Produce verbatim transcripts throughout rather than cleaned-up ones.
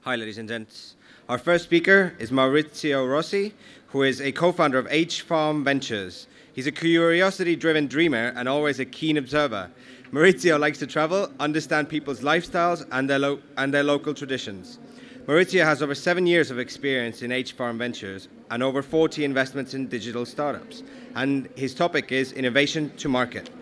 Hi, ladies and gents. Our first speaker is Maurizio Rossi, who is a co-founder of H Farm Ventures. He's a curiosity-driven dreamer and always a keen observer. Maurizio likes to travel, understand people's lifestyles and their, lo and their local traditions. Maurizio has over seven years of experience in H Farm Ventures and over forty investments in digital startups. And his topic is innovation to market.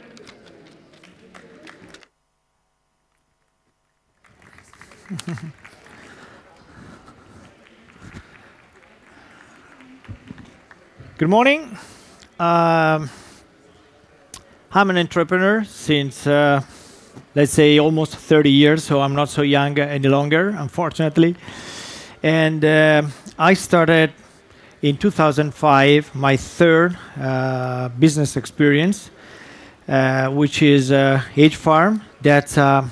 Good morning. Um, I'm an entrepreneur since, uh, let's say, almost thirty years, so I'm not so young any longer, unfortunately. And uh, I started in two thousand five my third uh, business experience, uh, which is uh, H Farm. That's a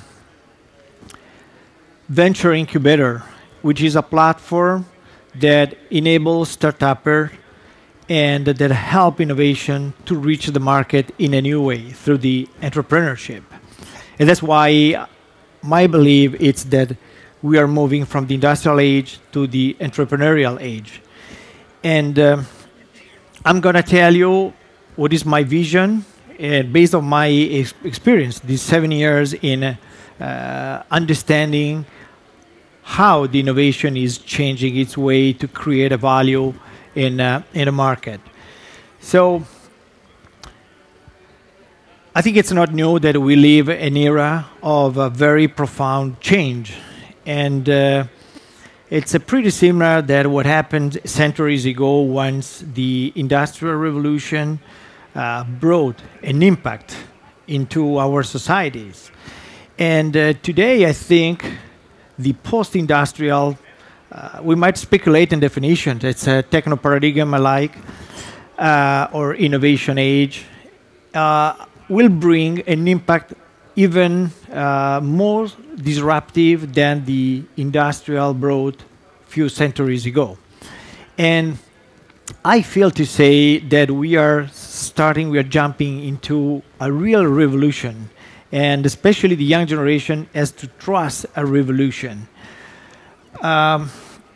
venture incubator, which is a platform that enables startups and that help innovation to reach the market in a new way through the entrepreneurship. And that's why my belief is that we are moving from the industrial age to the entrepreneurial age. And uh, I'm going to tell you what is my vision, and based on my ex experience, these seven years in uh, understanding how the innovation is changing its way to create a value in uh, in a market. So I think it's not new that we live an era of a very profound change, and uh, it's a pretty similar that what happened centuries ago once the Industrial Revolution uh, brought an impact into our societies. And uh, today I think the post-industrial Uh, we might speculate in definition. It's a techno-paradigm alike uh, or innovation age uh, will bring an impact even uh, more disruptive than the industrial brought few centuries ago. And I feel to say that we are starting, we are jumping into a real revolution, and especially the young generation has to trust a revolution. Um,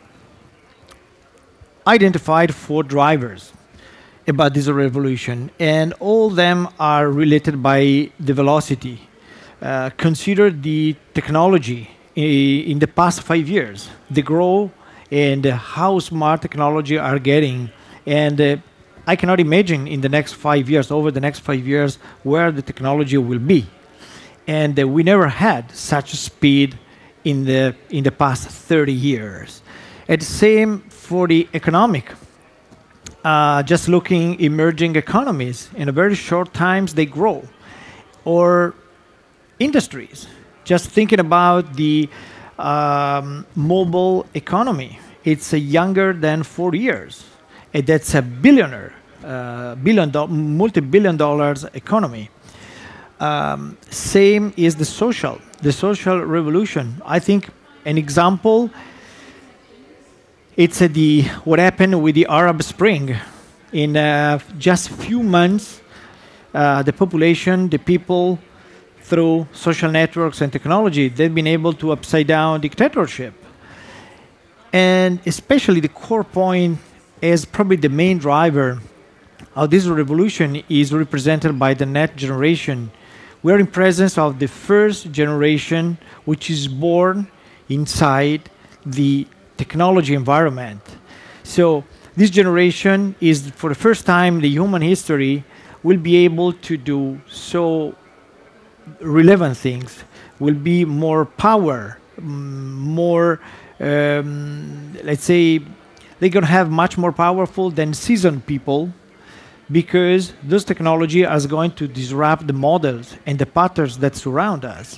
identified four drivers about this revolution, and all of them are related by the velocity. Uh, consider the technology in the past five years, the growth and how smart technology are getting, and uh, I cannot imagine in the next five years, over the next five years, where the technology will be. And uh, we never had such speed in the in the past thirty years. And the same for the economic. Uh, just looking emerging economies, in a very short times they grow. Or industries, just thinking about the um, mobile economy. It's uh, younger than four years. And that's a billionaire, uh, billion do multi-billion dollars economy. Um, same is the social, the social revolution. I think an example, it's uh, the what happened with the Arab Spring. In uh, just few months, uh, the population, the people, through social networks and technology, they've been able to upside down dictatorship. And especially the core point is probably the main driver of this revolution is represented by the next generation. We are in presence of the first generation which is born inside the technology environment. So this generation is, for the first time in the human history, will be able to do so relevant things, will be more power, more, um, let's say, they're going to have much more powerful than seasoned people, because those technology is going to disrupt the models and the patterns that surround us.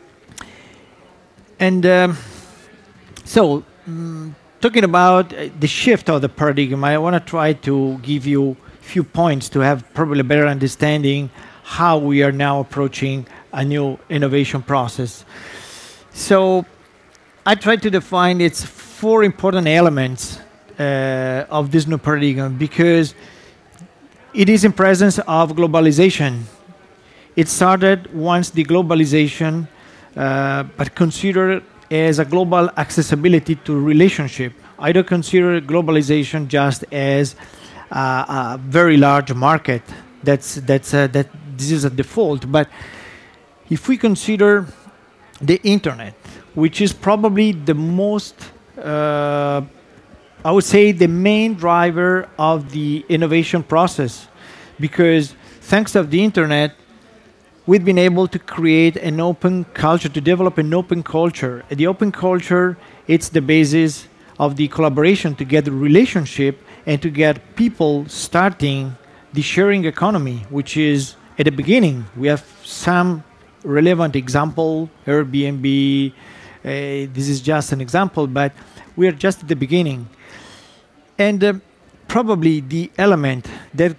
And um, so, um, talking about uh, the shift of the paradigm, I want to try to give you a few points to have probably a better understanding how we are now approaching a new innovation process. So, I try to define its four important elements uh, of this new paradigm, because it is in presence of globalization. It started once the globalization, uh, but consider as a global accessibility to relationship. I don't consider globalization just as uh, a very large market. That's that's uh, that this is a default. But if we consider the internet, which is probably the most, uh, I would say, the main driver of the innovation process, because thanks to the internet, we've been able to create an open culture, to develop an open culture. The open culture, it's the basis of the collaboration to get the relationship and to get people starting the sharing economy, which is at the beginning. We have some relevant example, Airbnb, uh, this is just an example, but we are just at the beginning. And uh, probably the element that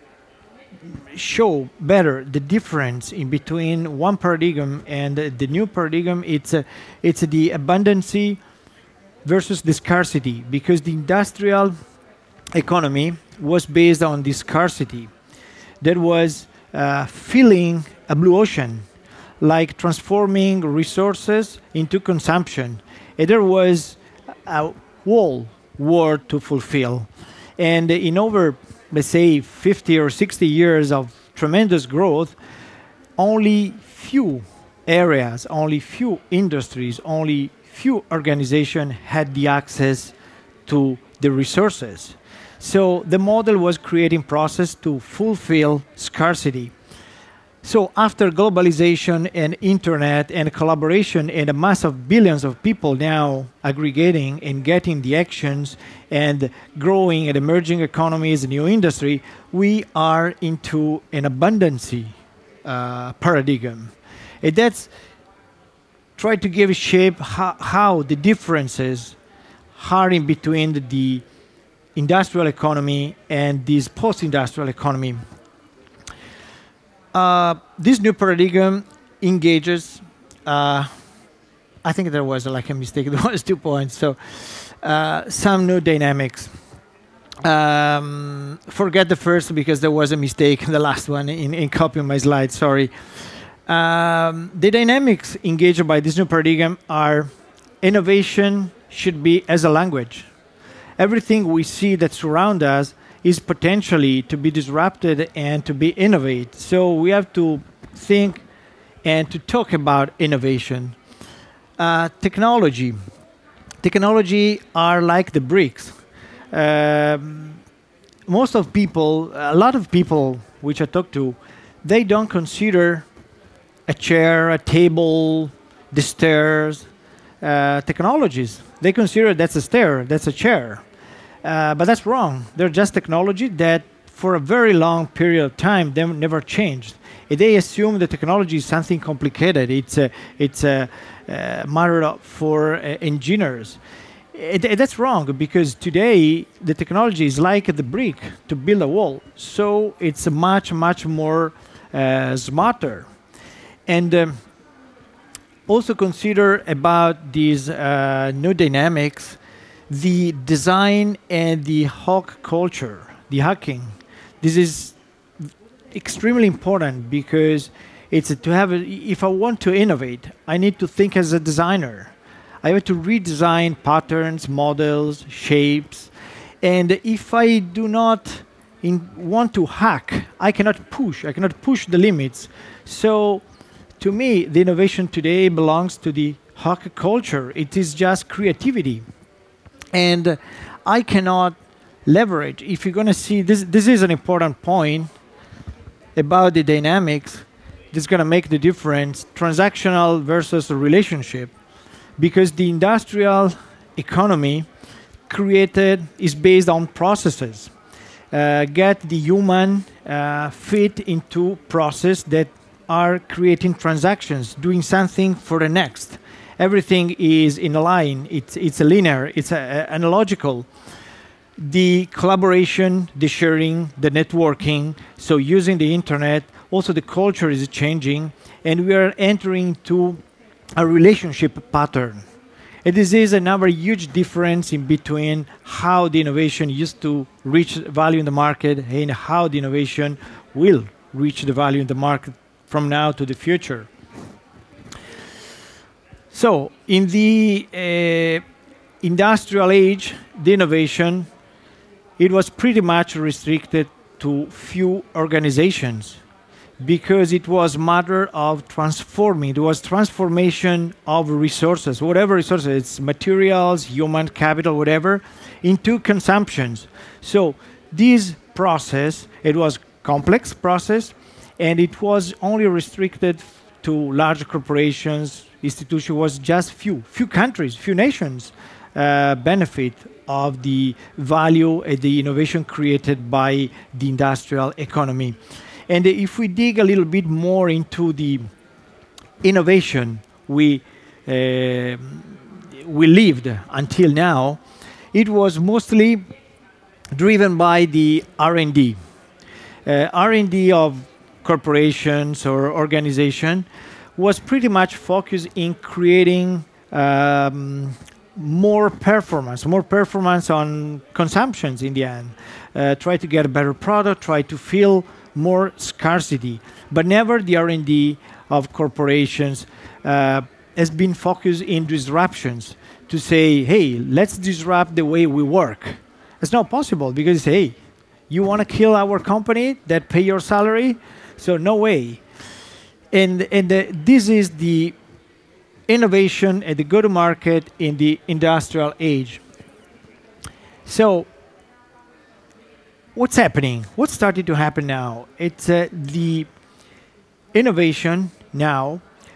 show better the difference in between one paradigm and uh, the new paradigm, it's, uh, it's the abundancy versus the scarcity, because the industrial economy was based on the scarcity. That was uh, filling a blue ocean, like transforming resources into consumption. And there was a whole world to fulfill. And in over, let's say, fifty or sixty years of tremendous growth, only few areas, only few industries, only few organizations had the access to the resources. So the model was creating process to fulfill scarcity. So after globalization and internet and collaboration and a mass of billions of people now aggregating and getting the actions and growing and emerging economies, new industry, we are into an abundancy uh, paradigm. And that's try to give shape how, how the differences are in between the, the industrial economy and this post-industrial economy. Uh, this new paradigm engages, uh, I think there was like a mistake, there was two points, so uh, some new dynamics. Um, forget the first because there was a mistake in the last one in, in copying my slide, sorry. Um, the dynamics engaged by this new paradigm are innovation should be as a language. Everything we see that surrounds us is potentially to be disrupted and to be innovated. So we have to think and to talk about innovation. Uh, technology. Technology are like the bricks. Um, most of people, a lot of people which I talk to, they don't consider a chair, a table, the stairs, uh, technologies. They consider that's a stair, that's a chair. Uh, but that's wrong. They're just technology that for a very long period of time, they never changed. They assume that technology is something complicated. It's a, it's a, a matter for uh, engineers. It, it, that's wrong, because today the technology is like the brick to build a wall. So it's much, much more uh, smarter. And um, also consider about these uh, new dynamics, the design and the hawk culture, the hacking. This is extremely important because it's to have, a, if I want to innovate, I need to think as a designer. I have to redesign patterns, models, shapes. And if I do not in, want to hack, I cannot push. I cannot push the limits. So to me, the innovation today belongs to the hawk culture. It is just creativity. And uh, I cannot leverage. If you're going to see, this, this is an important point about the dynamics. This is going to make the difference, transactional versus a relationship. Because the industrial economy created is based on processes. Uh, get the human uh, fit into process that are creating transactions, doing something for the next. Everything is in a line. It's, it's a linear. It's a, a, analogical. The collaboration, the sharing, the networking, so using the internet, also the culture is changing, and we are entering to a relationship pattern. And this is another huge difference in between how the innovation used to reach value in the market and how the innovation will reach the value in the market from now to the future. So in the uh, industrial age, the innovation, it was pretty much restricted to few organizations because it was matter of transforming. It was transformation of resources, whatever resources, it's materials, human capital, whatever, into consumptions. So this process, it was complex process, and it was only restricted to large corporations, institutions, was just few, few countries, few nations uh, benefit of the value and the innovation created by the industrial economy. And if we dig a little bit more into the innovation we, uh, we lived until now, it was mostly driven by the R and D. Uh, R and D of corporations or organization was pretty much focused in creating um, more performance, more performance on consumptions in the end. Uh, try to get a better product, try to fill more scarcity. But never the R and D of corporations uh, has been focused in disruptions to say, hey, let's disrupt the way we work. It's not possible because, hey, you want to kill our company that pay your salary? So no way. And, and uh, this is the innovation and the go-to-market in the industrial age. So what's happening? What's starting to happen now? It's uh, the innovation now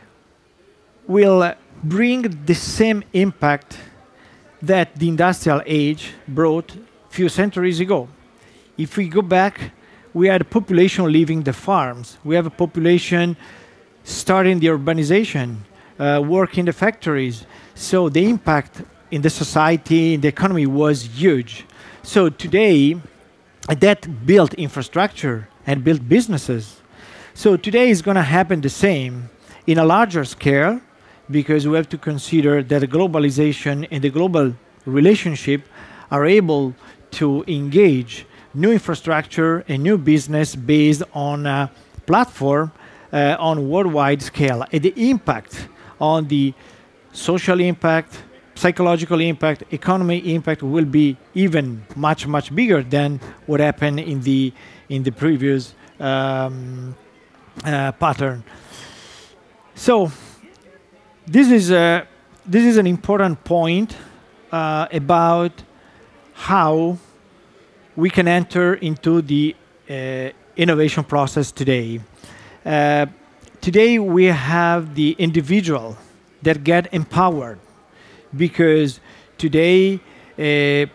will uh, bring the same impact that the industrial age brought a few centuries ago. If we go back, we had a population leaving the farms. We have a population starting the urbanization, uh, work in the factories. So the impact in the society, in the economy was huge. So today, that built infrastructure and built businesses. So today is going to happen the same in a larger scale because we have to consider that the globalization and the global relationship are able to engage new infrastructure and new business based on a platform uh, on worldwide scale. And the impact on the social impact, psychological impact, economy impact will be even much, much bigger than what happened in the, in the previous um, uh, pattern. So this is, a, this is an important point uh, about how we can enter into the uh, innovation process today. Uh, today we have the individual that get empowered because today uh, the,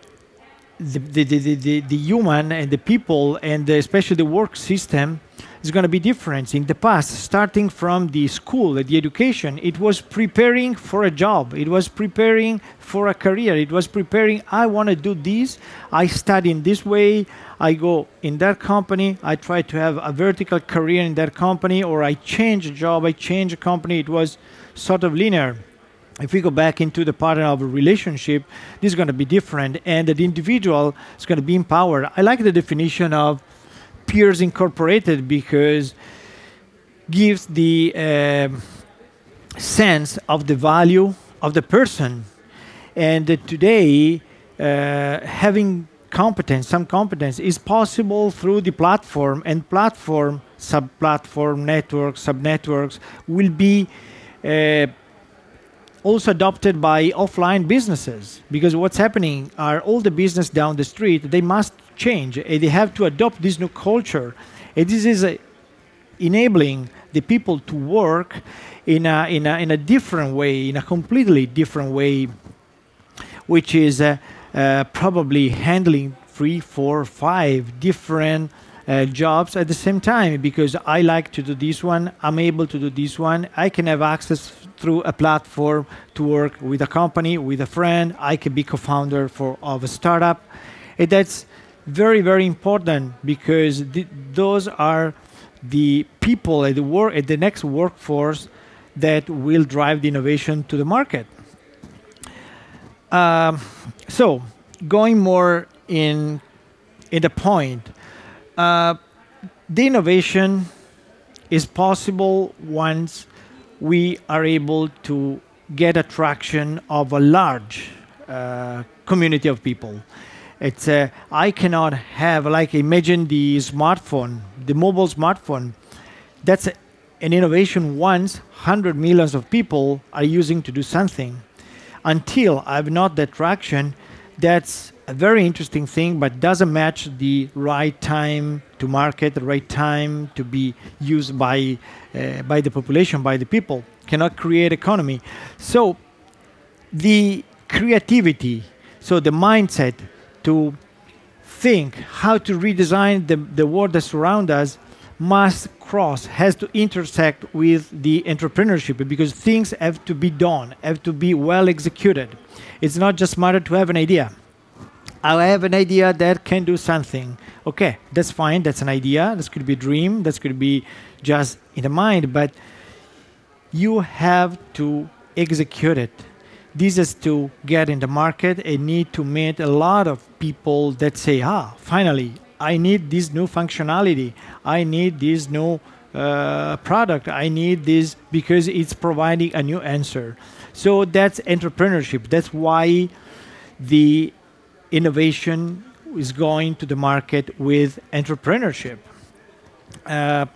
the, the, the, the human and the people and the, especially the work system is going to be different. In the past, starting from the school, the education, it was preparing for a job. It was preparing for a career. It was preparing, I want to do this. I study in this way. I go in that company. I try to have a vertical career in that company, or I change a job, I change a company. It was sort of linear. If we go back into the pattern of a relationship, this is going to be different, and the individual is going to be empowered. I like the definition of peers incorporated because gives the uh, sense of the value of the person. And uh, today, uh, having competence, some competence, is possible through the platform, and platform, sub-platform, networks, sub-networks will be uh, also adopted by offline businesses, because what's happening are all the business down the street, they must change, and they have to adopt this new culture. And this is uh, enabling the people to work in a, in, a, in a different way, in a completely different way, which is uh, uh, probably handling three, four, five different uh, jobs at the same time, because I like to do this one, I'm able to do this one, I can have access through a platform to work with a company, with a friend, I can be co-founder for of a startup. And that's very, very important, because th those are the people at the, work, at the next workforce that will drive the innovation to the market. Um, so, going more in, in the point, uh, the innovation is possible once we are able to get attraction of a large uh, community of people. It's uh, I cannot have, like, imagine the smartphone, the mobile smartphone. That's a, an innovation once one hundred millions of people are using to do something. Until I've not that traction, that's a very interesting thing, but doesn't match the right time to market, the right time to be used by, uh, by the population, by the people, cannot create economy. So the creativity, so the mindset to think how to redesign the, the world that surrounds us must cross, has to intersect with the entrepreneurship, because things have to be done, have to be well executed. It's not just matter to have an idea. I have an idea that can do something. Okay, that's fine, that's an idea, this could be a dream, this could be just in the mind, but you have to execute it. This is to get in the market and need to meet a lot of people that say, ah, finally, I need this new functionality. I need this new uh, product. I need this because it's providing a new answer. So that's entrepreneurship. That's why the innovation is going to the market with entrepreneurship. Uh,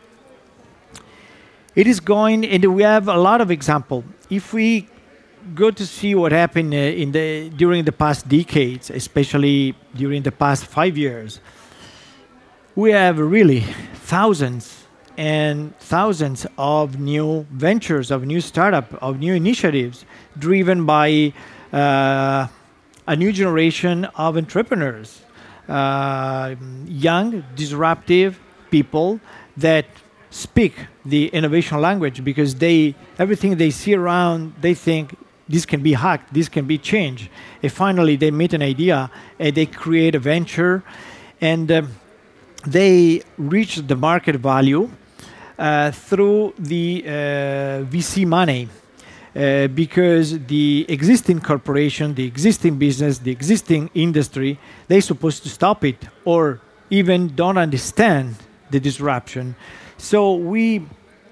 it is going, and we have a lot of examples. If we go to see what happened uh, in the during the past decades, especially during the past five years, we have really thousands and thousands of new ventures, of new startups, of new initiatives, driven by uh, a new generation of entrepreneurs, uh, young, disruptive people that speak the innovation language, because they everything they see around, they think this can be hacked, this can be changed. And finally, they meet an idea and they create a venture, and um, they reach the market value uh, through the uh, V C money, uh, because the existing corporation, the existing business, the existing industry, they're supposed to stop it or even don't understand the disruption. So we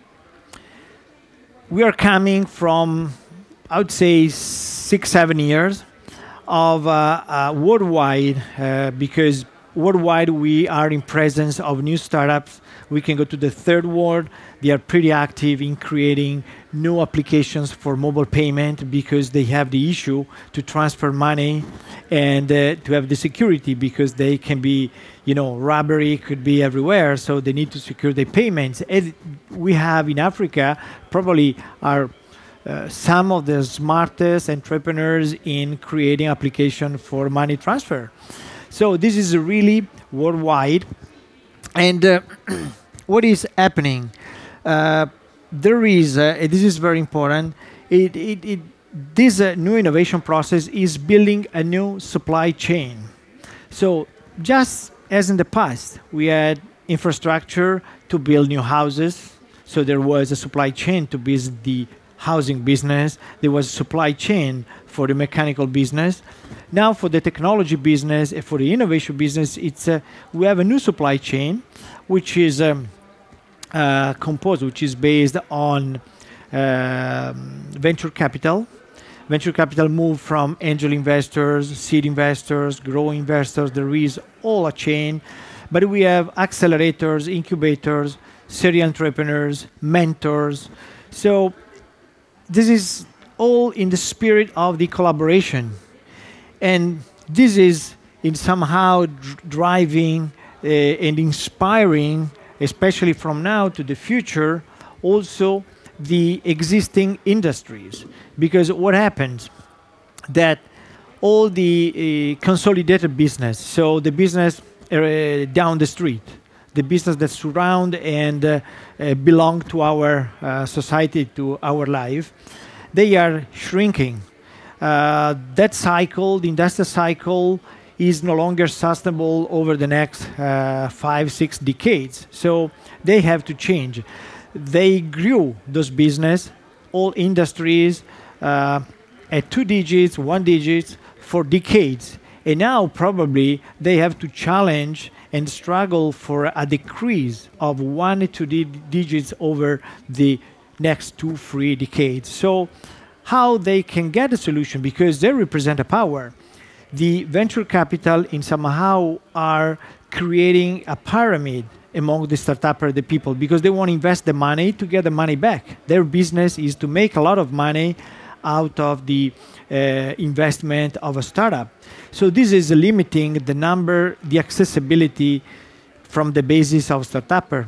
we are coming from, I would say, six, seven years of uh, uh, worldwide, uh, because worldwide we are in presence of new startups. We can go to the third world. They are pretty active in creating new applications for mobile payment, because they have the issue to transfer money and uh, to have the security, because they can be, you know, robbery could be everywhere, so they need to secure their payments. And we have in Africa probably our Uh, some of the smartest entrepreneurs in creating application for money transfer. So this is really worldwide. And uh, what is happening? Uh, there is, uh, this is very important, it, it, it, this uh, new innovation process is building a new supply chain. So just as in the past, we had infrastructure to build new houses. So there was a supply chain to build the housing business. There was a supply chain for the mechanical business. Now for the technology business and for the innovation business, it's uh, we have a new supply chain, which is um, uh, composed, which is based on uh, venture capital. Venture capital moved from angel investors, seed investors, growing investors. There is all a chain, but we have accelerators, incubators, serial entrepreneurs, mentors. So this is all in the spirit of the collaboration. And this is in somehow dr driving uh, and inspiring, especially from now to the future, also the existing industries. Because what happens, that all the uh, consolidated business, so the business uh, down the street, the business that surround and uh, uh, belong to our uh, society, to our life, they are shrinking. Uh, that cycle, the industrial cycle, is no longer sustainable over the next uh, five, six decades. So they have to change. They grew those business, all industries, uh, at two digits, one digits for decades. And now probably they have to challenge and struggle for a decrease of one to two digits over the next two, three decades. So how they can get a solution because they represent a power. The venture capital in somehow are creating a pyramid among the startup the people because they want to invest the money to get the money back. Their business is to make a lot of money out of the uh, investment of a startup. So this is limiting the number, the accessibility from the basis of startupper.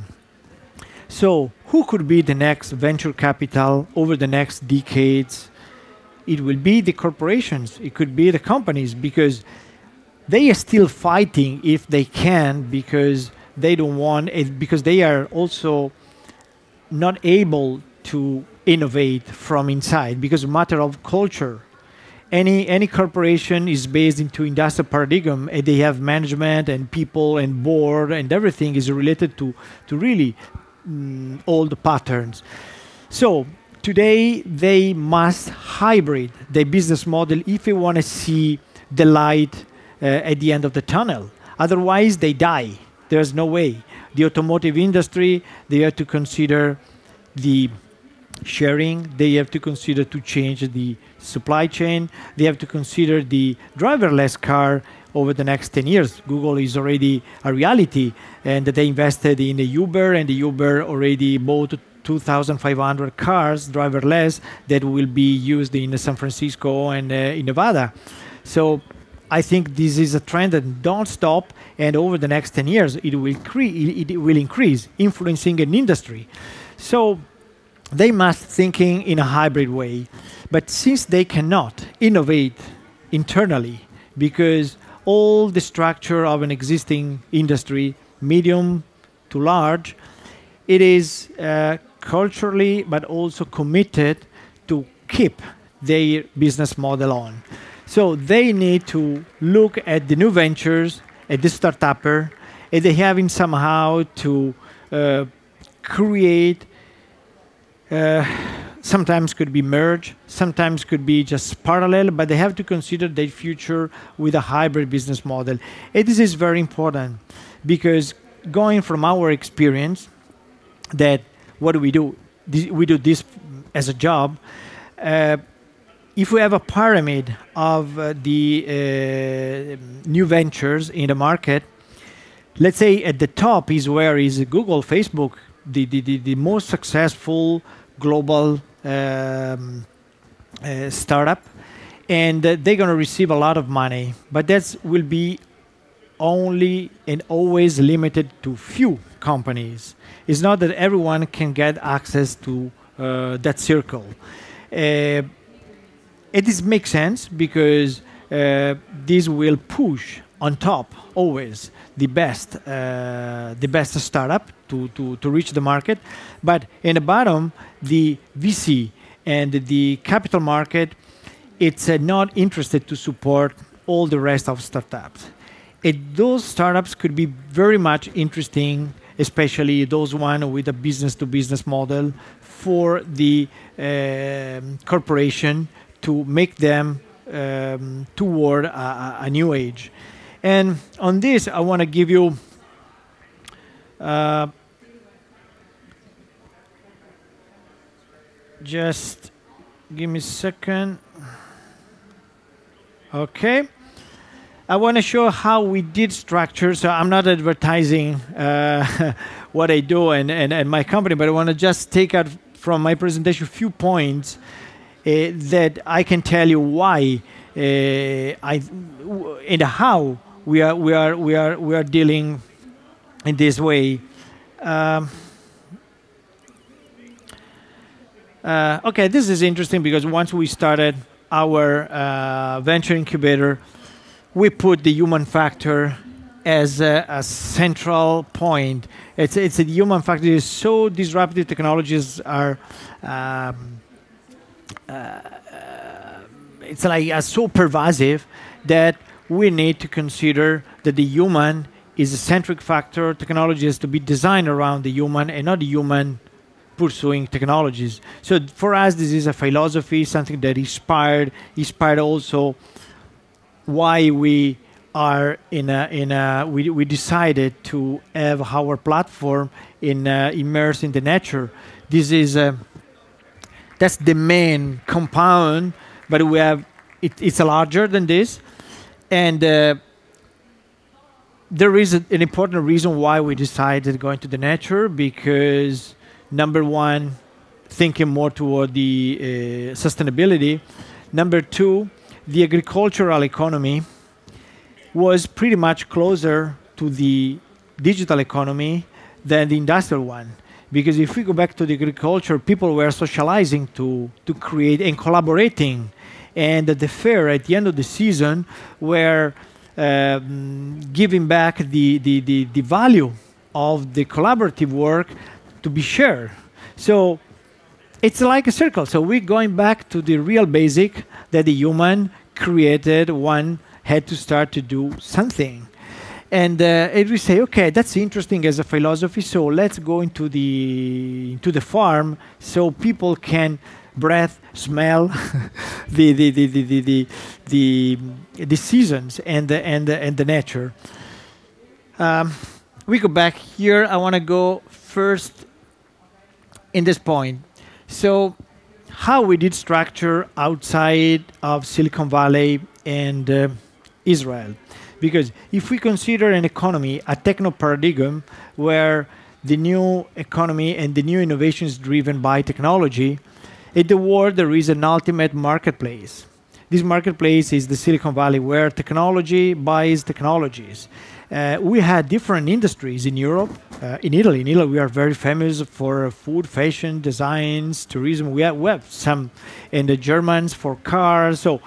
So who could be the next venture capital over the next decades? It will be the corporations. It could be the companies because they are still fighting if they can because they don't want it, because they are also not able to innovate from inside because it's a matter of culture. Any any corporation is based into industrial paradigm and they have management and people and board and everything is related to, to really mm, old patterns. So today they must hybrid their business model if they want to see the light uh, at the end of the tunnel. Otherwise they die. There's no way. The automotive industry, they have to consider the sharing, they have to consider to change the supply chain, they have to consider the driverless car over the next ten years. Google is already a reality, and they invested in the Uber, and the Uber already bought two thousand five hundred cars, driverless, that will be used in San Francisco and uh, in Nevada. So I think this is a trend that don't stop, and over the next ten years, it will, it will increase, influencing an industry. So they must thinking in a hybrid way. But since they cannot innovate internally, because all the structure of an existing industry, medium to large, it is uh, culturally but also committed to keep their business model on. So they need to look at the new ventures, at the startupper, and they having somehow to uh, create, uh, sometimes could be merge, sometimes could be just parallel, but they have to consider their future with a hybrid business model. And this is very important because going from our experience, that what do we do? This, we do this as a job. Uh, If we have a pyramid of uh, the uh, new ventures in the market, let's say at the top is where is Google, Facebook, the, the, the, the most successful global um, uh, startup, and uh, they're going to receive a lot of money, but that will be only and always limited to few companies. It's not that everyone can get access to uh, that circle. Uh, It is makes sense because uh, this will push on top always the best, uh, the best startup to, to, to reach the market. But in the bottom, the V C and the capital market, it's uh, not interested to support all the rest of startups. It, those startups could be very much interesting, especially those one with a business-to-business model for the uh, corporation to make them um, toward a, a new age. And on this, I want to give you uh, just give me a second. Okay. I want to show how we did structure. So I'm not advertising uh, what I do and, and, and my company, but I want to just take out from my presentation a few points uh, that I can tell you why uh, I and how we are we are we are we are dealing in this way. Um, uh, okay, this is interesting because once we started our uh, venture incubator, we put the human factor as a, a central point. It's, it's a human factor is so disruptive. Technologies are, um, uh, it's like uh, so pervasive that we need to consider that the human is a centric factor. Technology has to be designed around the human and not the human pursuing technologies. So for us, this is a philosophy, something that inspired, inspired also why we are in a, in a, we, we decided to have our platform in uh, immersed in the nature. This is, uh, That's the main compound, but we have it, it's larger than this, and uh, there is a, an important reason why we decided to go into the nature, because number one, thinking more toward the uh, sustainability. Number two, the agricultural economy was pretty much closer to the digital economy than the industrial one. Because if we go back to the agriculture, people were socializing to, to create and collaborating. And at the fair, at the end of the season, were um, giving back the, the, the, the value of the collaborative work to be shared. So it's like a circle. So we're going back to the real basic that the human created. One had to start to do something. And, uh, and we say, okay, that's interesting as a philosophy, so let's go into the, into the farm so people can breathe, smell the, the, the, the, the, the, the, the seasons and the, and, the, and the nature. Um, we go back here. I want to go first in this point. So how we did structure outside of Silicon Valley and uh, Israel. Because if we consider an economy, a techno paradigm, where the new economy and the new innovation is driven by technology, in the world there is an ultimate marketplace. This marketplace is the Silicon Valley, where technology buys technologies. Uh, we had different industries in Europe, uh, in Italy. In Italy, we are very famous for food, fashion, designs, tourism. We have, we have some in the Germans for cars. So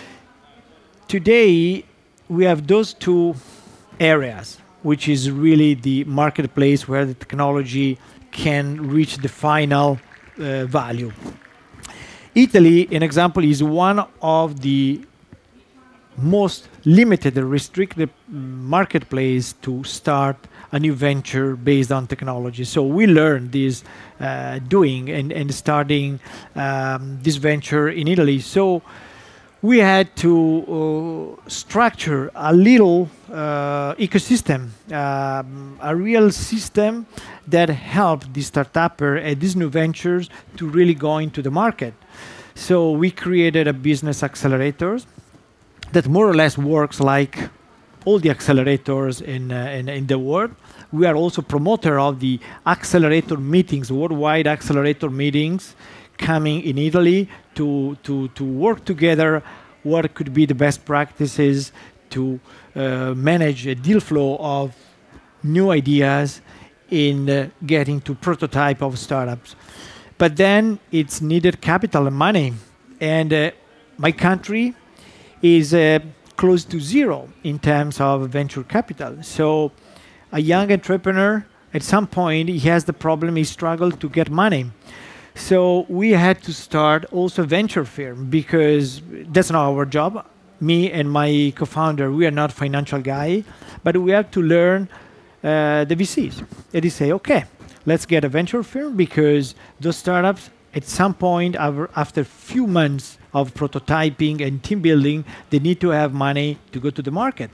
today, we have those two areas, which is really the marketplace where the technology can reach the final uh, value. Italy, an example, is one of the most limited and restricted marketplace to start a new venture based on technology. So we learned this uh, doing and, and starting um, this venture in Italy. So we had to uh, structure a little uh, ecosystem, um, a real system that helped the startupper and these new ventures to really go into the market. So we created a business accelerators that more or less works like all the accelerators in, uh, in, in the world. We are also promoter of the accelerator meetings, worldwide accelerator meetings, coming in Italy to, to, to work together what could be the best practices to uh, manage a deal flow of new ideas in uh, getting to prototype of startups. But then it's needed capital and money. And uh, my country is uh, close to zero in terms of venture capital. So a young entrepreneur, at some point, he has the problem, he struggles to get money. So we had to start also a venture firm, because that's not our job. Me and my co-founder, we are not financial guy, but we have to learn uh, the V Cs. And they say, okay, let's get a venture firm, because those startups, at some point, after a few months of prototyping and team building, they need to have money to go to the market.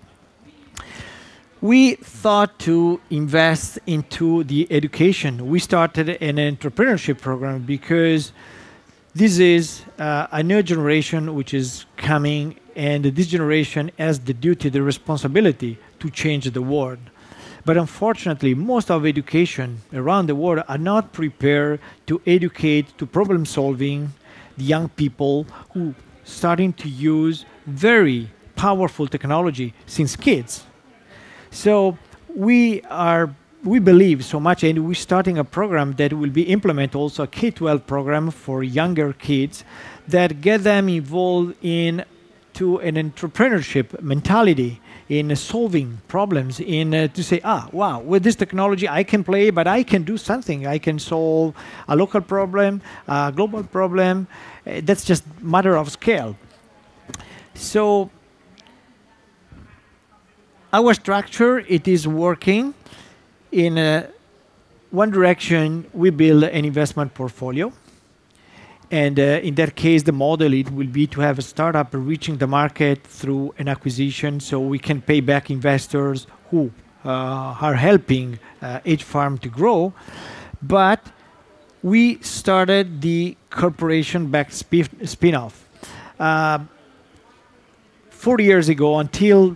We thought to invest into the education. We started an entrepreneurship program because this is uh, a new generation which is coming, and this generation has the duty, the responsibility to change the world. But unfortunately, most of education around the world are not prepared to educate, to problem solving the young people who starting to use very powerful technology since kids. So we are, we believe so much, and we're starting a program that will be implement also a K twelve program for younger kids that get them involved in to an entrepreneurship mentality, in uh, solving problems, in uh, to say, ah, wow, with this technology I can play, but I can do something. I can solve a local problem, a global problem. Uh, that's just matter of scale. So our structure, it is working. In uh, one direction, we build an investment portfolio. And uh, in that case, the model, it will be to have a startup reaching the market through an acquisition, so we can pay back investors who uh, are helping uh, H-Farm to grow. But we started the corporation-backed spin-off. Uh, four years ago, until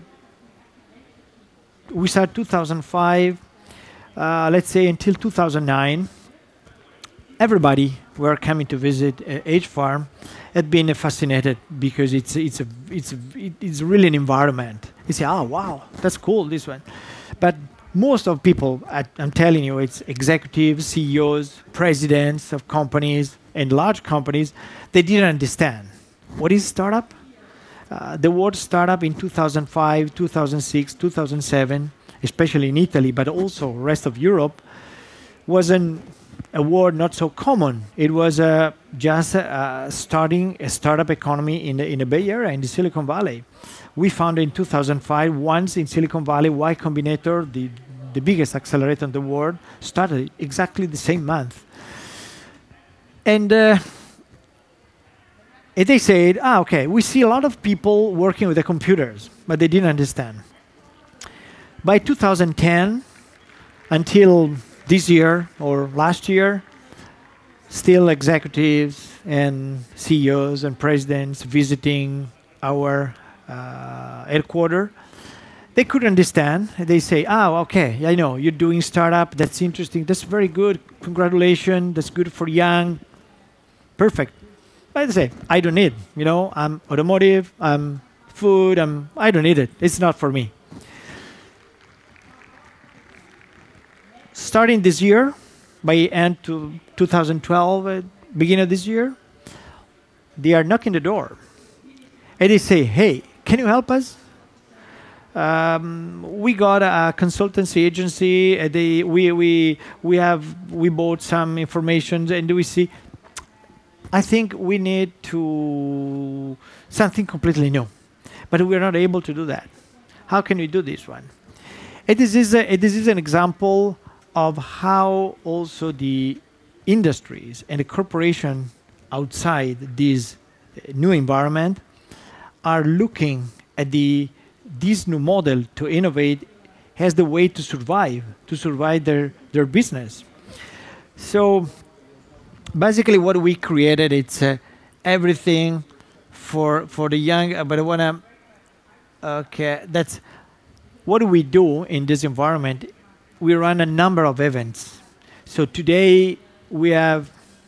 we started two thousand five, uh, let's say until two thousand nine, everybody were coming to visit uh, H-Farm had been uh, fascinated because it's it's a it's a, it's really an environment. You say, oh wow, that's cool, this one. But most of people, I, I'm telling you, it's executives, C E Os, presidents of companies and large companies, they didn't understand. What is startup? Uh, the word startup in two thousand five, two thousand six, two thousand seven, especially in Italy, but also rest of Europe, wasn't a word not so common. It was uh, just uh, starting a startup economy in the, in the Bay Area, in the Silicon Valley. We founded in two thousand five, once in Silicon Valley, Y Combinator, the, the biggest accelerator in the world, started exactly the same month. And uh, And they said, ah, okay, we see a lot of people working with the computers, but they didn't understand. By two thousand ten, until this year or last year, still executives and C E Os and presidents visiting our uh, headquarters, they couldn't understand. They say, ah, okay, I know, you're doing startup, that's interesting, that's very good, congratulations, that's good for young, perfect. But I say, I don't need, you know, I'm automotive, I'm food, I'm, I don't need it. It's not for me. Starting this year, by end to two thousand twelve, uh, beginning of this year, they are knocking the door. And they say, hey, can you help us? Um, we got a consultancy agency, and they, we, we, we, have, we bought some information, and we see, I think we need to something completely new, but we're not able to do that. How can we do this one? And this is a, this is an example of how also the industries and the corporation outside this new environment are looking at the this new model to innovate as the way to survive, to survive their, their business. So basically, what we created, it's uh, everything for for the young. Uh, but I wanna, okay, that's what do we do in this environment. We run a number of events. So today we have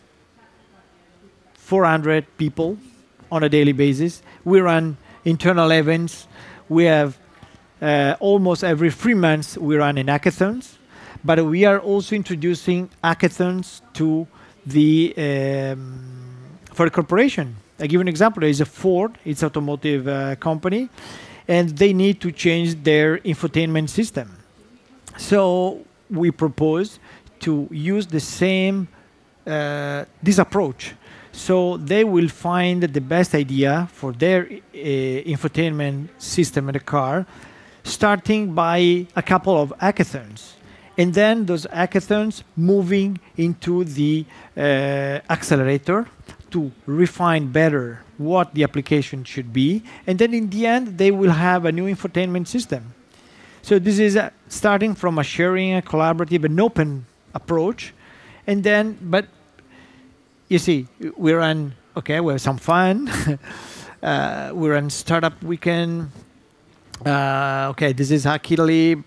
four hundred people on a daily basis. We run internal events. We have uh, almost every three months we run an hackathons, but we are also introducing hackathons to the um, for a corporation. I give an example. There is a Ford, it's an automotive uh, company, and they need to change their infotainment system. So we propose to use the same uh, this approach. So they will find the best idea for their uh, infotainment system in the car, starting by a couple of hackathons. And then those hackathons moving into the uh, accelerator to refine better what the application should be. And then in the end, they will have a new infotainment system. So this is uh, starting from a sharing, a collaborative, an open approach. And then, but you see, we run, okay, we have some fun. uh, we run startup weekend. Uh, okay, this is Hack Italy.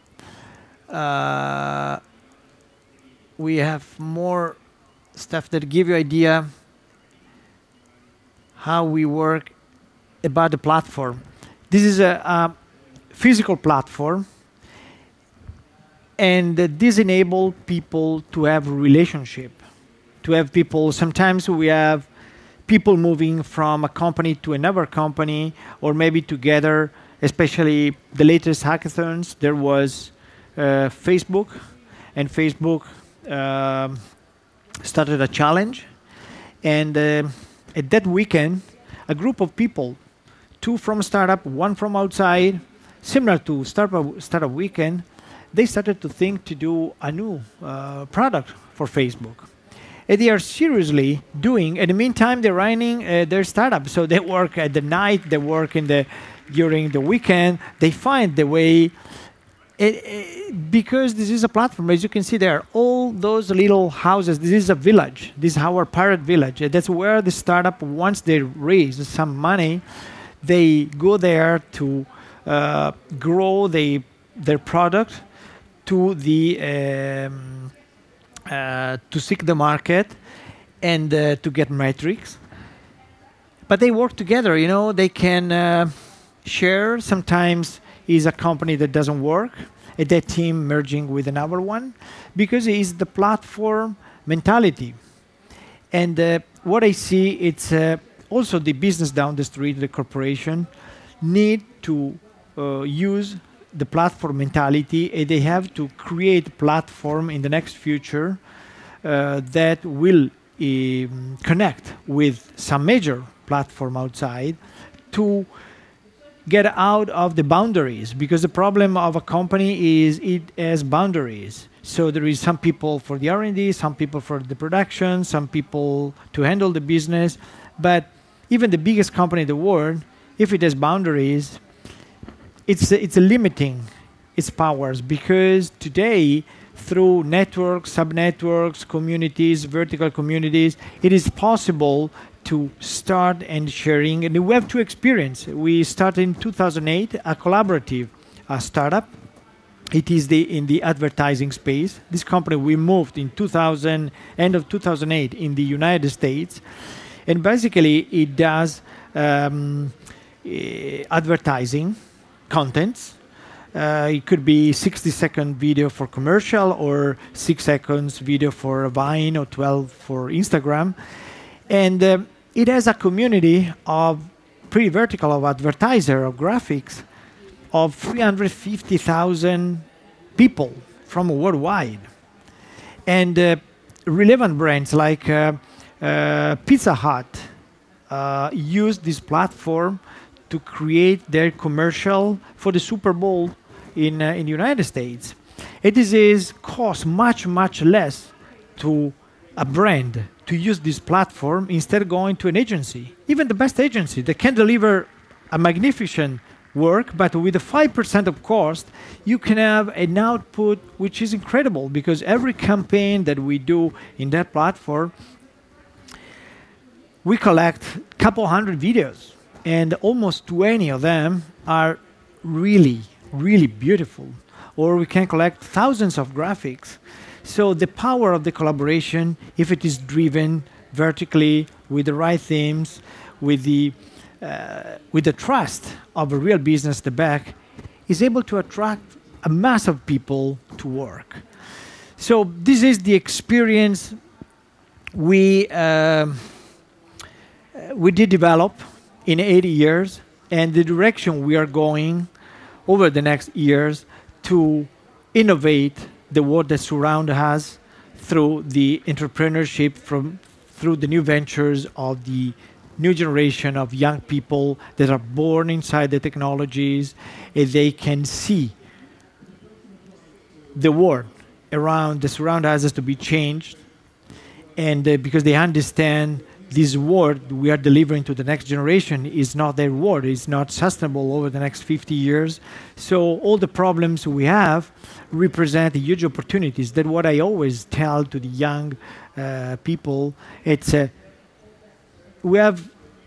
Uh, we have more stuff that give you idea how we work about the platform. This is a, a physical platform, and uh, this enables people to have a relationship, to have people. Sometimes we have people moving from a company to another company, or maybe together, especially the latest hackathons, there was Uh, Facebook, and Facebook uh, started a challenge, and uh, at that weekend, a group of people, two from startup, one from outside, similar to startup startup weekend, they started to think to do a new uh, product for Facebook, and they are seriously doing. In the meantime, they're running uh, their startup, so they work at the night, they work in the during the weekend, they find the way. It, it, because this is a platform, as you can see there, all those little houses, this is a village. This is our pirate village. That's where the startup, once they raise some money, they go there to uh, grow they, their product to the um, uh, to seek the market and uh, to get metrics. But they work together. You know, they can uh, share. Sometimes is a company that doesn't work, and that team merging with another one, because it is the platform mentality. And uh, what I see, it's uh, also the business down the street, the corporation, need to uh, use the platform mentality, and they have to create platform in the next future uh, that will um, connect with some major platform outside to get out of the boundaries, because the problem of a company is it has boundaries. So there is some people for the R and D, some people for the production, some people to handle the business. But even the biggest company in the world, if it has boundaries, it's, it's limiting its powers, because today, through networks, sub-networks, communities, vertical communities, it is possible to start and sharing. And we have two experience. We started in two thousand eight, a collaborative uh, startup. It is the in the advertising space. This company, we moved in two thousand, end of two thousand eight in the United States. And basically, it does um, uh, advertising contents. Uh, it could be sixty second video for commercial, or six seconds video for Vine, or twelve for Instagram. And uh, it has a community of pretty vertical of advertiser of graphics of three hundred fifty thousand people from worldwide. And uh, relevant brands like uh, uh, Pizza Hut uh, use this platform to create their commercial for the Super Bowl in, uh, in the United States. It is, is cost much, much less to a brand to use this platform instead of going to an agency. Even the best agency, they can deliver a magnificent work, but with a five percent of cost, you can have an output which is incredible, because every campaign that we do in that platform, we collect a couple hundred videos, and almost twenty of them are really, really beautiful. Or we can collect thousands of graphics. So the power of the collaboration, if it is driven vertically with the right themes, with the, uh, with the trust of a real business at the back, is able to attract a mass of people to work. So this is the experience we, uh, we did develop in eighty years, and the direction we are going over the next years to innovate the world that surrounds us through the entrepreneurship, from through the new ventures of the new generation of young people that are born inside the technologies, and they can see the world around that surround us as to be changed, and uh, because they understand this world we are delivering to the next generation is not their world, it's not sustainable over the next fifty years. So all the problems we have represent huge opportunities. That's what I always tell to the young uh, people. It's uh, we have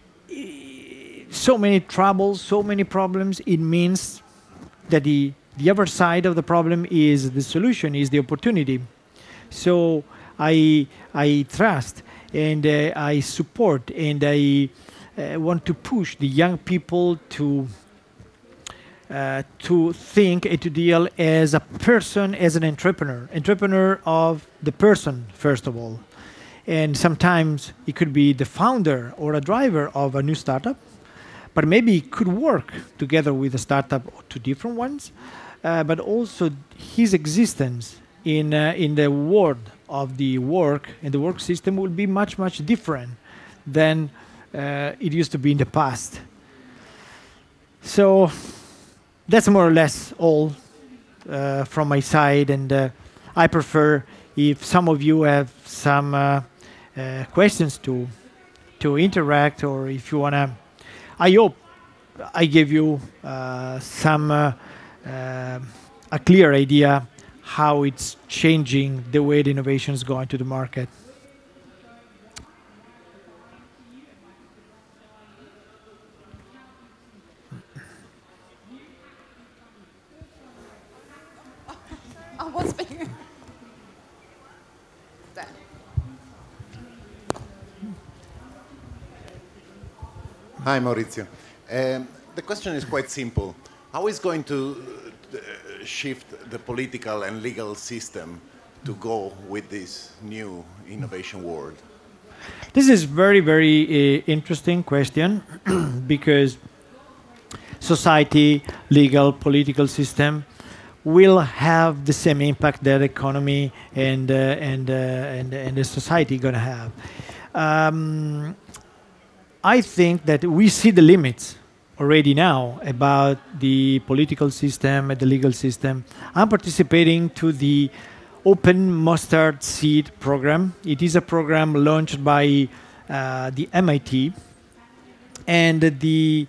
so many troubles, so many problems. It means that the, the other side of the problem is the solution, is the opportunity. So I, I trust and uh, I support, and I uh, want to push the young people to uh, to think and to deal as a person, as an entrepreneur, entrepreneur of the person first of all, and sometimes it could be the founder or a driver of a new startup, but maybe it could work together with a startup or two different ones, uh, but also his existence in uh, in the world of the work and the work system will be much, much different than uh, it used to be in the past. So that's more or less all uh, from my side, and uh, I prefer if some of you have some uh, uh, questions to to interact, or if you wanna. I hope I gave you uh, some uh, uh, a clear idea how it's changing the way the innovation is going to the market. Oh, what's bigger? There. Hi, Maurizio. Um, the question is quite simple. How is going to uh, shift the political and legal system to go with this new innovation world? This is very, very uh, interesting question because society, legal, political system will have the same impact that economy and uh, and, uh, and and the society going to have. Um, I think that we see the limits already now about the political system and the legal system. I'm participating to the Open Mustard Seed program. It is a program launched by uh, the M I T, and the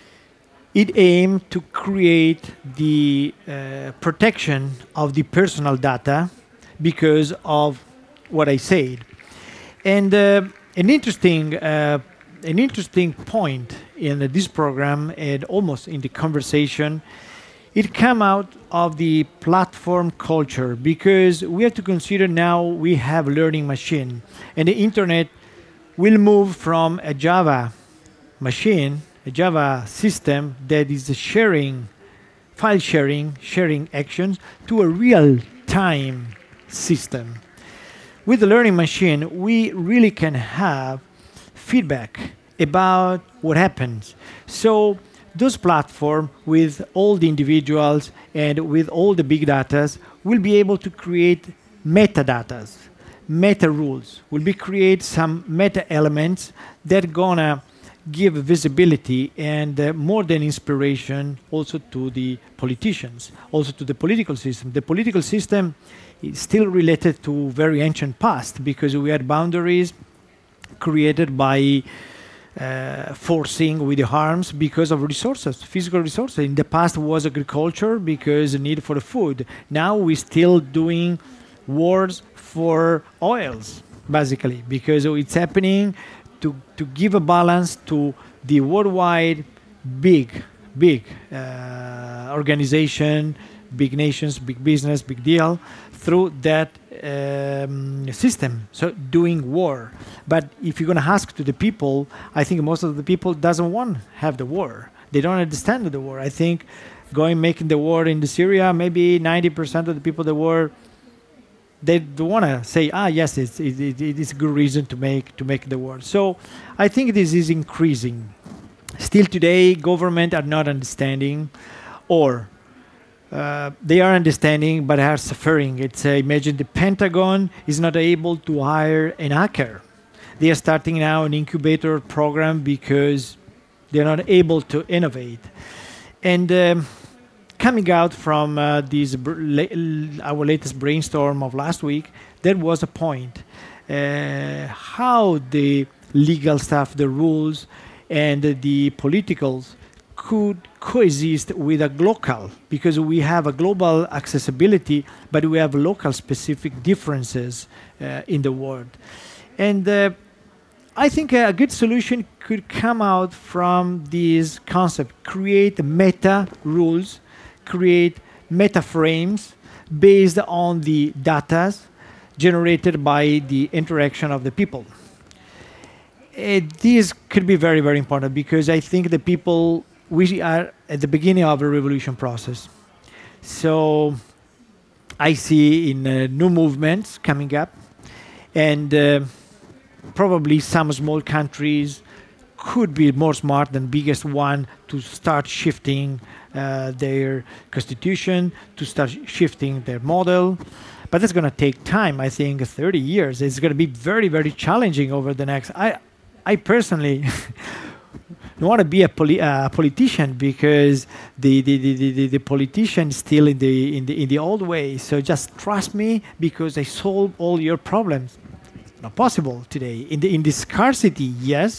it aims to create the uh, protection of the personal data because of what I said. And uh, an interesting uh, an interesting point in uh, this program and almost in the conversation, it came out of the platform culture because we have to consider now we have learning machine and the internet will move from a Java machine, a Java system that is sharing, file sharing, sharing actions to a real-time system. With the learning machine, we really can have feedback about what happens. So those platforms with all the individuals and with all the big data will be able to create metadata, meta rules, will be create some meta elements that are gonna give visibility and uh, more than inspiration also to the politicians, also to the political system. The political system is still related to very ancient past because we had boundaries created by uh, forcing with the arms because of resources, physical resources. In the past was agriculture because the need for the food. Now we're still doing wars for oils, basically, because it's happening to, to give a balance to the worldwide big, big uh, organization, big nations, big business, big deal, through that um, system, so doing war. But if you're going to ask to the people, I think most of the people doesn't want to have the war. They don't understand the war. I think going making the war in the Syria, maybe ninety percent of the people that were, they don't want to say, ah, yes, it's, it, it, it is a good reason to make, to make the war. So I think this is increasing. Still today, government are not understanding, or uh, they are understanding but are suffering. It's uh, imagine the Pentagon is not able to hire an hacker. They are starting now an incubator program because they're not able to innovate. And um, coming out from uh, this la our latest brainstorm of last week, there was a point uh, how the legal stuff, the rules, and uh, the politicals could coexist with a local, because we have a global accessibility, but we have local specific differences uh, in the world. And uh, I think a good solution could come out from this concept, create meta rules, create meta frames based on the data generated by the interaction of the people. Uh, this could be very, very important because I think the people, we are at the beginning of a revolution process. So I see in uh, new movements coming up, and uh, probably some small countries could be more smart than biggest one to start shifting uh, their constitution, to start sh shifting their model. But it's going to take time, I think thirty years. It's going to be very, very challenging over the next... I, I personally don't want to be a poli uh, politician because the, the, the, the, the politician is still in the, in, the, in the old way. So just trust me because I solve all your problems. Not possible today. In the, in the scarcity, yes,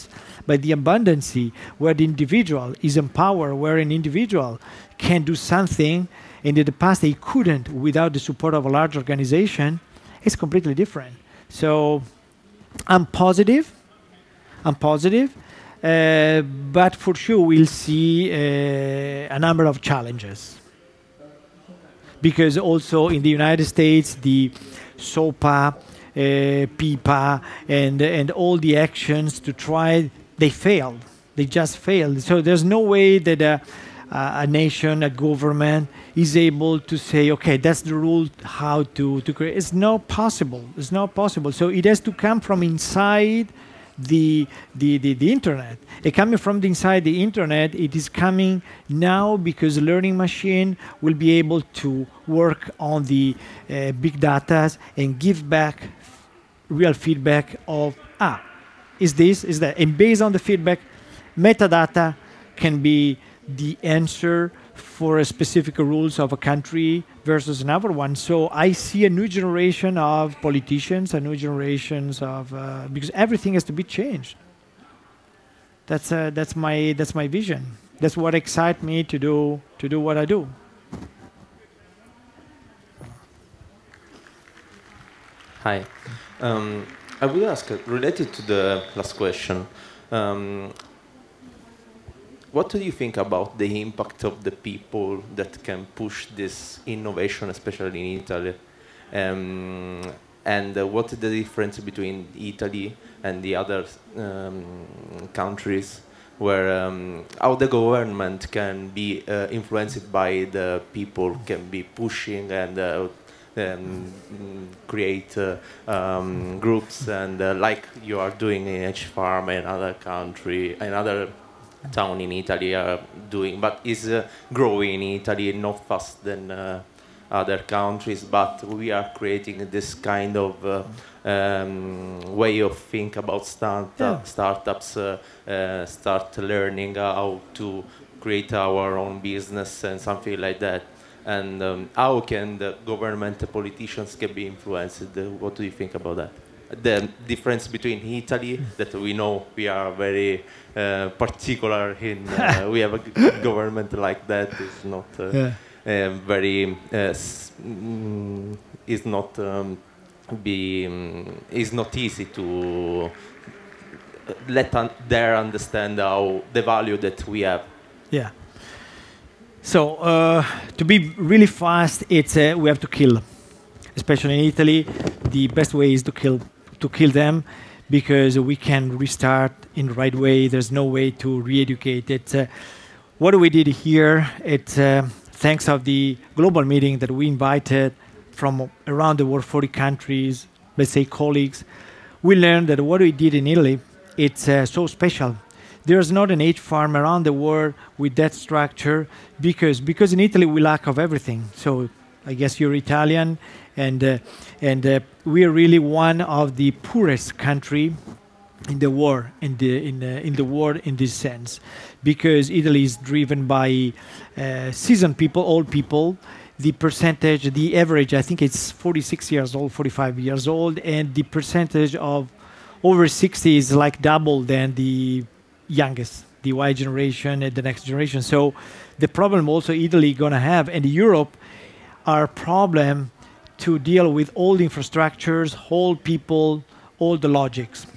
but the abundancy where the individual is empowered, where an individual can do something, and in the past they couldn't without the support of a large organization, is completely different. So I'm positive. I'm positive. Uh, but for sure, we'll see uh, a number of challenges. Because also in the United States, the SOPA, uh, PIPA, and, and all the actions to try, they failed. They just failed. So there's no way that a, a nation, a government, is able to say, okay, that's the rule how to, to create. It's not possible. It's not possible. So it has to come from inside The, the, the, the internet. And coming from the inside the internet, it is coming now because learning machine will be able to work on the uh, big data and give back real feedback of, ah, is this, is that? And based on the feedback, metadata can be the answer for a specific rules of a country versus another one. So I see a new generation of politicians, a new generations of uh, because everything has to be changed. That's uh, that's my that's my vision. That's what excites me to do to do what I do. Hi, um, I would ask uh, related to the last question. Um, What do you think about the impact of the people that can push this innovation, especially in Italy? Um, and uh, what is the difference between Italy and the other um, countries where um, how the government can be uh, influenced by the people, can be pushing and uh, um, create uh, um, groups and uh, like you are doing in H Farm and other country, another town in Italy are doing, but is uh, growing in Italy not fast than uh, other countries, but we are creating this kind of uh, um, way of think about start yeah. startups, uh, uh, start learning how to create our own business and something like that. And um, how can the government, the politicians can be influenced? Uh, what do you think about that? The difference between Italy, that we know we are very uh, particular in, uh, we have a g government like that, is not uh, yeah. uh, very, uh, s mm, is not um, be, um, is not easy to let un there understand how the value that we have. Yeah. So uh, to be really fast, it's uh, we have to kill, especially in Italy. The best way is to kill. to kill them, because we can restart in the right way. There's no way to re-educate it. Uh, what we did here, it's uh, thanks of the global meeting that we invited from around the world, forty countries, let's say colleagues, we learned that what we did in Italy, it's uh, so special. There's not an H farm around the world with that structure, because, because in Italy we lack of everything. So I guess you're Italian, and uh, and uh, we are really one of the poorest country in the world, in the in the, in the world in this sense, because Italy is driven by uh, seasoned people, old people. The percentage, the average, I think it's forty-six years old, forty-five years old, and the percentage of over sixty is like double than the youngest, the Y generation and the next generation. So the problem also Italy gonna have, and Europe, our problem to deal with all the infrastructures, old people, all the logics.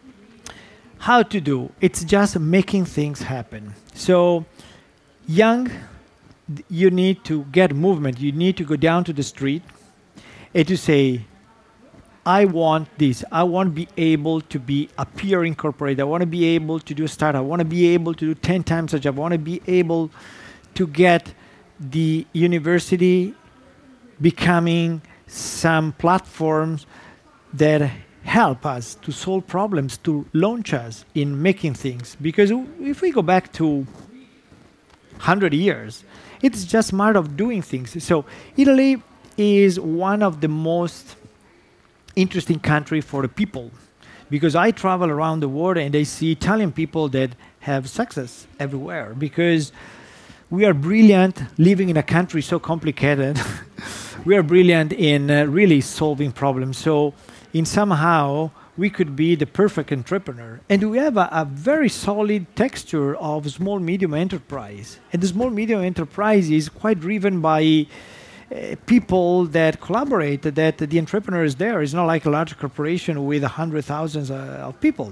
How to do? It's just making things happen. So young, you need to get movement. You need to go down to the street and to say, I want this. I want to be able to be a peer incorporated. I want to be able to do a startup. I want to be able to do ten times a job. I want to be able to get the university becoming some platforms that help us to solve problems, to launch us in making things. Because if we go back to one hundred years, it's just a matter of doing things. So Italy is one of the most interesting country for the people, because I travel around the world and I see Italian people that have success everywhere, because we are brilliant living in a country so complicated. We are brilliant in uh, really solving problems. So in somehow we could be the perfect entrepreneur. And we have a, a very solid texture of small, medium enterprise. And the small, medium enterprise is quite driven by uh, people that collaborate, that the entrepreneur is there. It's not like a large corporation with a hundred thousands uh, of people.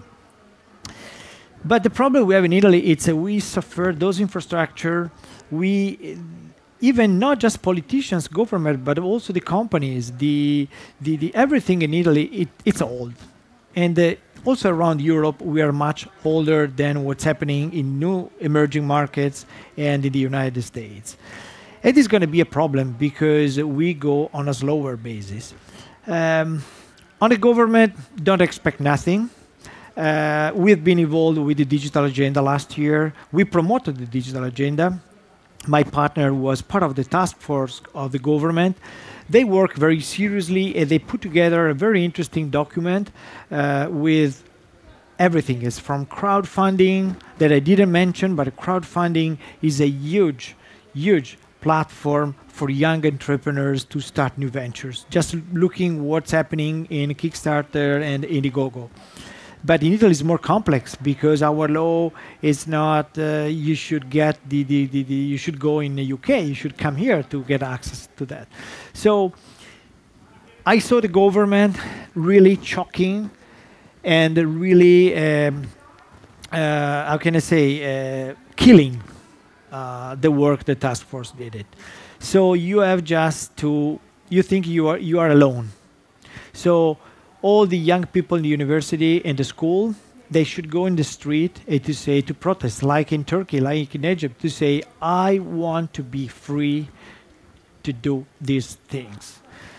But the problem we have in Italy, it's uh, we suffer those infrastructure, we, even not just politicians, government, but also the companies, the, the, the everything in Italy, it, it's old. And uh, also around Europe, we are much older than what's happening in new emerging markets and in the United States. It is going to be a problem because we go on a slower basis. Um, on the government, don't expect nothing. Uh, we've been involved with the digital agenda last year. We promoted the digital agenda. My partner was part of the task force of the government. They work very seriously and they put together a very interesting document uh, with everything. It's from crowdfunding that I didn't mention, but crowdfunding is a huge, huge platform for young entrepreneurs to start new ventures. Just looking what's happening in Kickstarter and Indiegogo. But in Italy, it's more complex because our law is not. Uh, you should get the, the, the, the. You should go in the U K. You should come here to get access to that. So I saw the government really choking and really, um, uh, how can I say, uh, killing uh, the work the task force did it. So you have just to. You think you are you are alone. So all the young people in the university and the school, they should go in the street uh, to say, to protest, like in Turkey, like in Egypt, to say, I want to be free to do these things.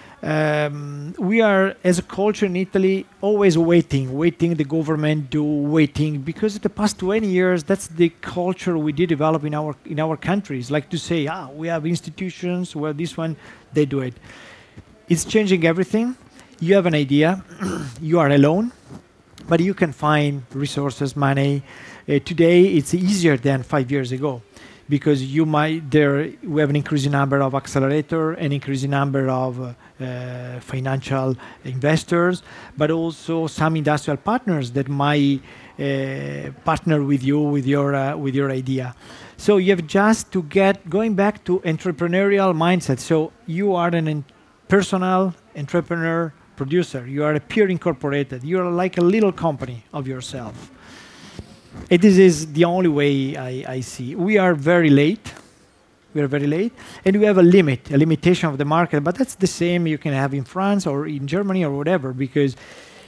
Um, we are, as a culture in Italy, always waiting, waiting the government do, waiting, because in the past twenty years, that's the culture we did develop in our, in our countries, like to say, ah, we have institutions, well, this one, they do it. It's changing everything. You have an idea, you are alone, but you can find resources, money. Uh, today, it's easier than five years ago because you might there we have an increasing number of accelerator, an increasing number of uh, uh, financial investors, but also some industrial partners that might uh, partner with you with your uh, with your idea. So you have just to get going back to entrepreneurial mindset. So you are an personal entrepreneur. Producer, you are a peer incorporated. You are like a little company of yourself. And this is the only way I, I see. We are very late. We are very late, and we have a limit, a limitation of the market. But that's the same you can have in France or in Germany or whatever. Because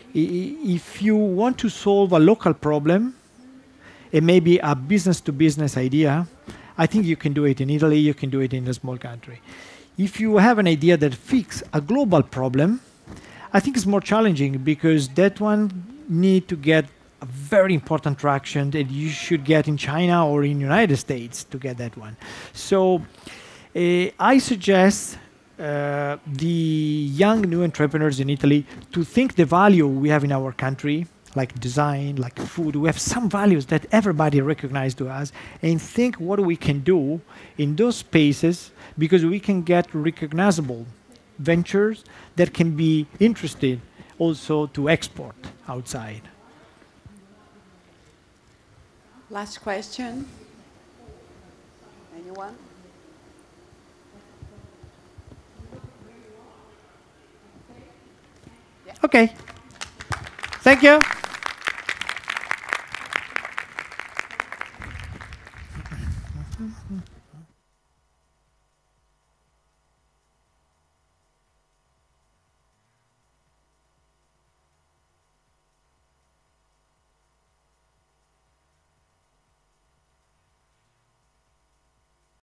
if you want to solve a local problem, it may be a business-to-business idea. I think you can do it in Italy. You can do it in a small country. If you have an idea that fixes a global problem, I think it's more challenging because that one need to get a very important traction that you should get in China or in United States to get that one. So uh, I suggest uh, the young new entrepreneurs in Italy to think the value we have in our country, like design, like food. We have some values that everybody recognizes to us, and think what we can do in those spaces because we can get recognizable ventures that can be interested also to export outside. Last question. Anyone? Okay. Thank you.